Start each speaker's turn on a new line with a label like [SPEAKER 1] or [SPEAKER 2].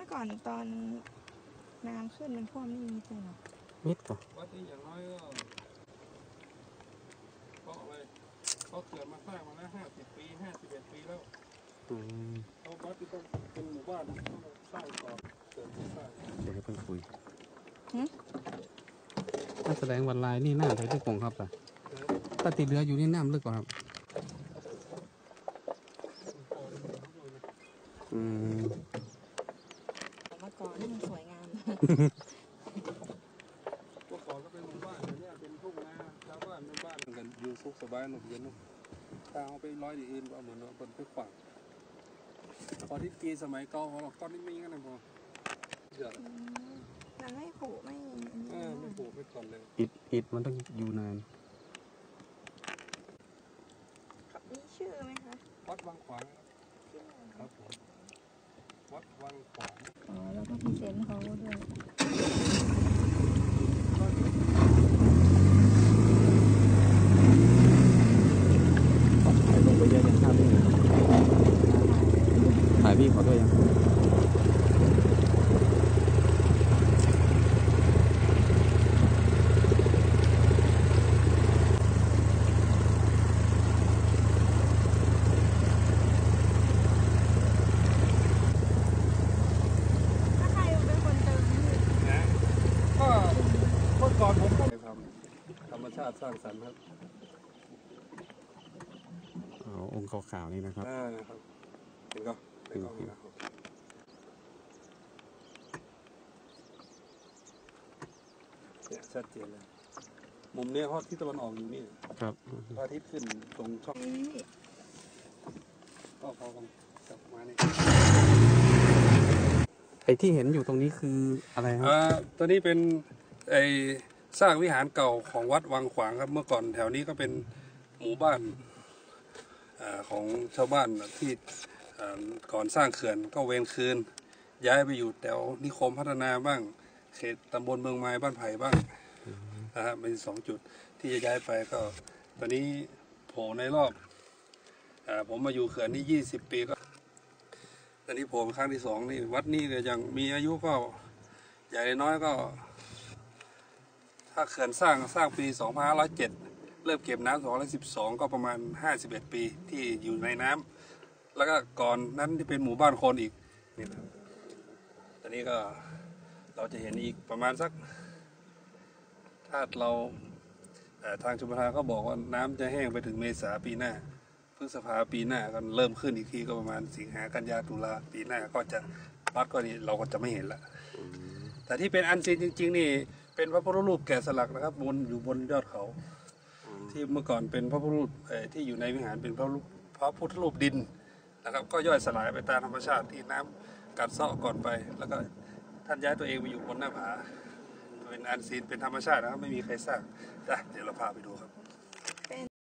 [SPEAKER 1] ก่อนตอนน้ำขึ้นมันท่วมนี่มีเลยเหรอ
[SPEAKER 2] มิดก่อน
[SPEAKER 3] วัดนี้อย่างน้อยก็เพราะอะไรเขาเกิดมาสร้างมาแล้ว50 ปี51 ปีแล้วเขาวัดที่ต้องเป็นหมู่บ้านต้องสร้างก่อนเกิดสร้าง
[SPEAKER 2] เดี๋ยวเพิ่งคุยถ้าแสดงวันลายนี่น้ำไทยทุกกงครับล่ะถ้าติดเรืออยู่นี่น้ำลึกกว่าครับ
[SPEAKER 1] มาก่อนนี่มันสวยงาม
[SPEAKER 3] เมื่อก่อนก็เป็นหมู่บ้านแต่เนี่ยเป็นทุ่งนาชาวบ้านเป็นบ้านกันอยู่สุขสบายหนุกเย็นนุกถ้าเอาไปร้อยดีอื่นก็เหมือนเราเป็นไปขวางพอที่ปีสมัยเก่าของเราก้อนนี้ไม่งั้นนะพอเดือด
[SPEAKER 1] มันไม่ผูไม่
[SPEAKER 3] ไม่ผูไม่ก่อนเลย
[SPEAKER 2] อิดมันต้องอยู่นาน
[SPEAKER 1] มีชื่อไหมคะ
[SPEAKER 3] วัดวังขวางครับผมวัดวังขวาง
[SPEAKER 1] อ๋อแล้วก็พรีเซนต์เขาด้วย
[SPEAKER 2] ถ่ายลงไปเยอะยังภาพนี่ถ่ายพี่ขอด้วยยัง
[SPEAKER 3] ก่อนผมก็ทำธรรมชาติสร้างสรรค์ครับ
[SPEAKER 2] องค์ขาวๆนี่นะครับ
[SPEAKER 3] เห็นก็เนี่ยชัดเจนเลยมุมนี้ฮอตที่ตะวันออกอยู่นี่
[SPEAKER 2] ครับ
[SPEAKER 3] พระอาทิตย์ขึ้นตรงช่องก็พอกันกลับมานี่
[SPEAKER 2] ไอ้ที่เห็นอยู่ตรงนี้คืออะไรครับ
[SPEAKER 3] ตัวนี้เป็นไอสร้างวิหารเก่าของวัดวังขวางครับเมื่อก่อนแถวนี้ก็เป็นหมู่บ้านของชาวบ้านที่ก่อนสร้างเขื่อนก็เวรคืนย้ายไปอยู่แถวนิคมพัฒนาบ้างเขตตำบลเมืองไม้บ้านไผ่บ้างนะฮะเป็น2 จุดที่จะย้ายไปก็ตอนนี้โผล่ในรอบผมมาอยู่เขื่อนนี่20 ปีก็ตอนนี้โผล่ครั้งที่2นี่วัดนี้ก็ยังมีอายุก็ใหญ่น้อยก็ถ้าเขื่อนสร้างปี2507เริ่มเก็บน้ำ2012ก็ประมาณ51 ปีที่อยู่ในน้ำแล้วก็ก่อนนั้นที่เป็นหมู่บ้านคนอีกนี่นะตอนนี้ก็เราจะเห็นอีกประมาณสักถ้าเราทางชลประทานก็บอกว่าน้ำจะแห้งไปถึงเมษาปีหน้าพฤษภาปีหน้าก็เริ่มขึ้นอีกทีก็ประมาณสิงหากันยาตุลาปีหน้าก็จะวัดก็นี่เราก็จะไม่เห็นละแต่ที่เป็นอันซีนจริงๆนี่เป็นพระพุทธรูปแกะสลักนะครับอยู่บนยอดเขาที่เมื่อก่อนเป็นพระพุทธรูปที่อยู่ในวิหารเป็นพระพุทธรูปดินนะครับก็ย่อยสลายไปตามธรรมชาติที่น้ำกัดเซาะก่อนไปแล้วก็ท่านย้ายตัวเองไปอยู่บนหน้าผาเป็นอันซีนเป็นธรรมชาตินะครับไม่มีใครสร้างเดี๋ยวเราพาไปดูครับ